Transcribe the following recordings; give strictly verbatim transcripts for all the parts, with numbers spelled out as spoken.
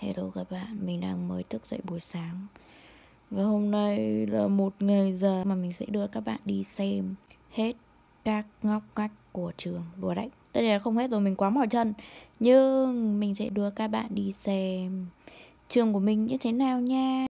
Hello các bạn, mình đang mới thức dậy buổi sáng. Và hôm nay là một ngày dài mà mình sẽ đưa các bạn đi xem hết các ngóc ngách của trường. Đùa đấy, đây là không hết rồi, mình quá mỏi chân. Nhưng mình sẽ đưa các bạn đi xem trường của mình như thế nào nha.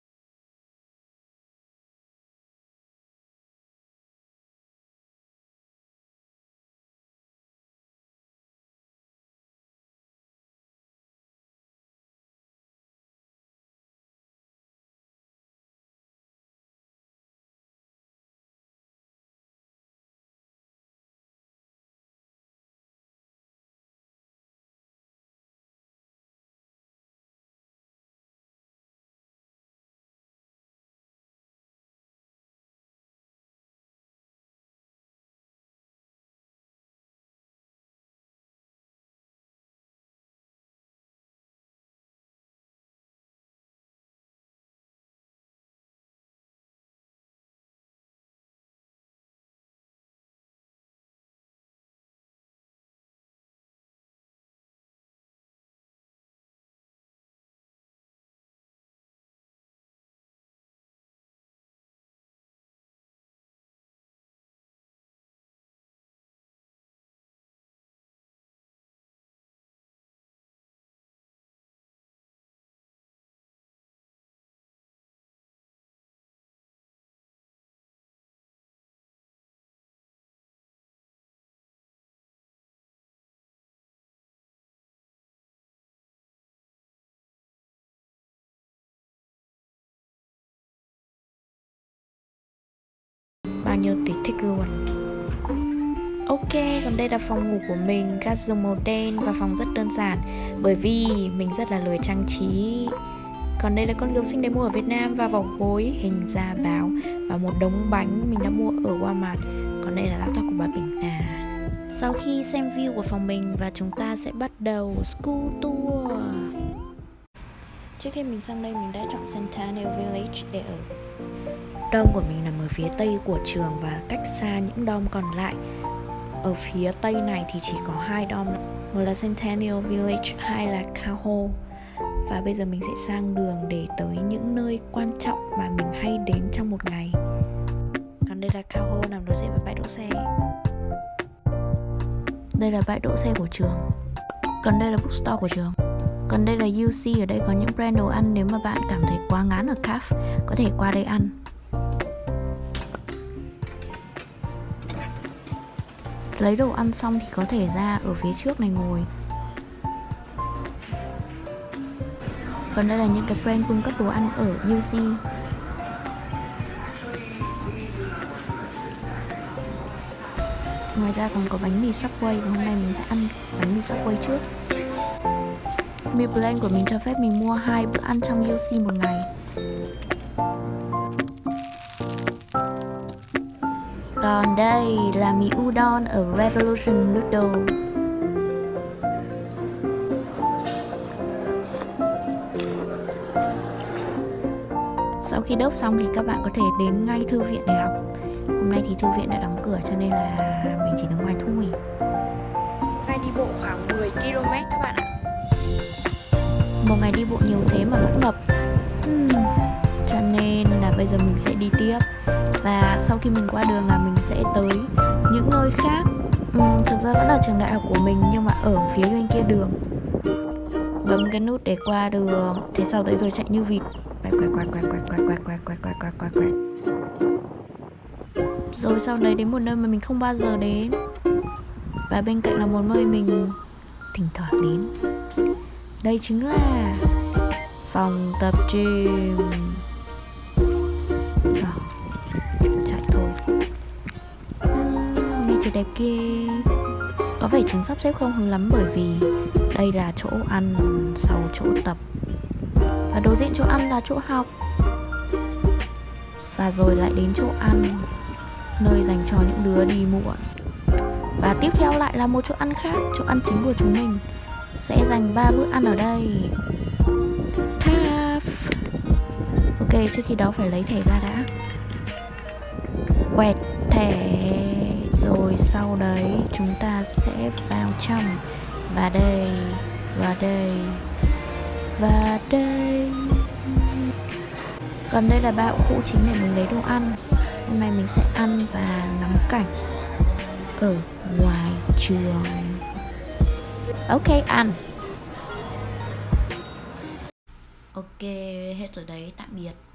Bao nhiêu tí thích luôn. Ok, còn đây là phòng ngủ của mình, gác giường màu đen và phòng rất đơn giản bởi vì mình rất là lười trang trí. Còn đây là con gấu xinh đẹp mua ở Việt Nam và vỏ gối hình da báo và một đống bánh mình đã mua ở Walmart. Còn đây là laptop của bà Bình à. Sau khi xem view của phòng mình và chúng ta sẽ bắt đầu school tour. Trước khi mình sang đây mình đã chọn Centennial Village để ở. Dom của mình nằm ở phía tây của trường và cách xa những dom còn lại. Ở phía tây này thì chỉ có hai dom, một là Centennial Village, hai là Cow. Và bây giờ mình sẽ sang đường để tới những nơi quan trọng mà mình hay đến trong một ngày. Còn đây là Cow nằm đối diện với bãi đỗ xe. Đây là bãi đỗ xe của trường. Còn đây là bookstore của trường. Còn đây là u xê, ở đây có những brand đồ ăn. Nếu mà bạn cảm thấy quá ngán ở caf, có thể qua đây ăn. Lấy đồ ăn xong thì có thể ra ở phía trước này ngồi. Còn đây là những cái brand cung cấp đồ ăn ở u xê. Ngoài ra còn có bánh mì Subway và hôm nay mình sẽ ăn bánh mì Subway trước. Meal plan của mình cho phép mình mua hai bữa ăn trong u xê một ngày. Còn đây là mì udon ở Revolution Noodle. Sau khi đốt xong thì các bạn có thể đến ngay thư viện để học. Hôm nay thì thư viện đã đóng cửa cho nên là mình chỉ đứng ngoài thôi. Ngày đi bộ khoảng mười ki lô mét các bạn ạ. Một ngày đi bộ nhiều thế mà vẫn ngập. hmm. Cho nên là bây giờ mình sẽ đi tiếp. Và sau khi mình qua đường là mình sẽ tới những nơi khác. uhm, Thực ra vẫn là trường đại học của mình nhưng mà ở phía bên kia đường. Bấm cái nút để qua đường. Thế sau đấy rồi chạy như vịt. Quẹt quẹt quẹt quẹt quẹt quẹt quẹt quẹt quẹt quẹt quẹt quẹt. Rồi sau đấy đến một nơi mà mình không bao giờ đến. Và bên cạnh là một nơi mình thỉnh thoảng đến. Đây chính là phòng tập gym. Rồi, chạy thôi. uhm, Nghe trời đẹp kia. Có vẻ chúng sắp xếp không hứng lắm bởi vì đây là chỗ ăn sau chỗ tập. Và đối diện chỗ ăn là chỗ học. Và rồi lại đến chỗ ăn, nơi dành cho những đứa đi muộn. Và tiếp theo lại là một chỗ ăn khác, chỗ ăn chính của chúng mình. Sẽ dành ba bữa ăn ở đây. Thaf. Ok, trước khi đó phải lấy thẻ ra đã. Quẹt thẻ. Rồi sau đấy chúng ta sẽ vào trong. Và đây, và đây, Và đây, còn đây là ba khu chính để mình lấy đồ ăn. Hôm nay mình sẽ ăn và ngắm cảnh ở ngoài trường. Ok, ăn. Ok, hết rồi đấy, tạm biệt.